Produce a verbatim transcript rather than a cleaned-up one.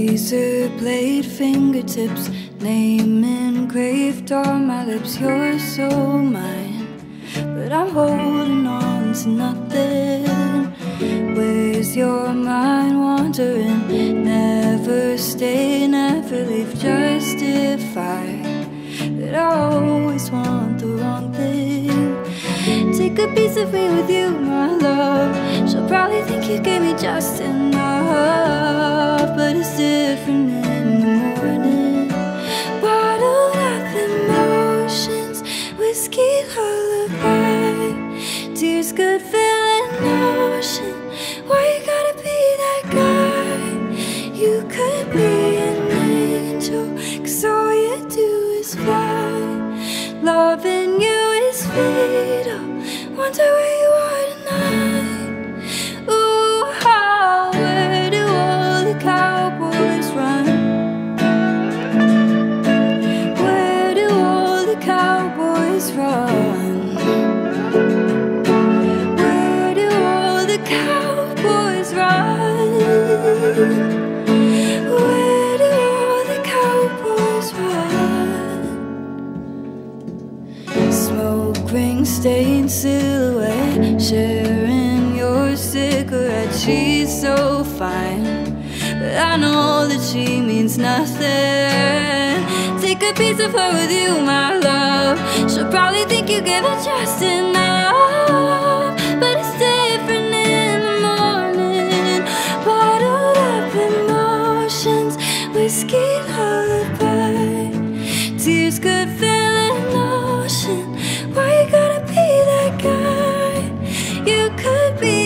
Razorblade fingertips, name engraved on my lips. You're so mine, but I'm holding on to nothing. Where's your mind wandering? Never stay, never leave. Justify that I always want the wrong thing. Take a piece of me with you, my love. She'll probably think you gave me just enough, but it's different in the morning. Bottled up emotions, whiskey lullaby, tears could fill an ocean. Why you gotta be that guy? You could be an angel, 'cause all you do is fly. Loving you is fatal, wonder where you are tonight. Ooh, how, where do all the cowboys run? Where do all the cowboys run? Where do all the cowboys run? Where do all the cowboys run? Smoke ring stained silhouette, sharing your cigarette. She's so fine, but I know that she means nothing. Take a piece of her with you, my love. She'll probably think you give her just enough, but it's different in the morning. Bottled up emotions, whiskey lullaby, tears could fill an ocean. Why you gotta be that guy? You could be